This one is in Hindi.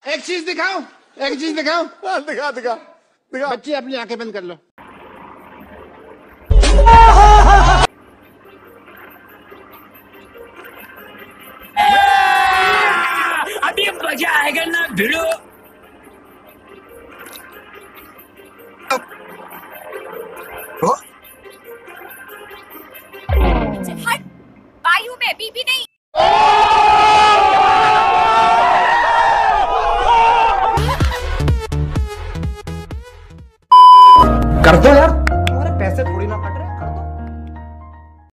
एक चीज दिखाओ, एक चीज दिखाओ। दिखा दिखा दिखा। बच्ची अपनी आंखें बंद कर लो। अभी मजा आएगा ना भिड़ो। हट, वायु में बीबी नहीं। कर दो यार।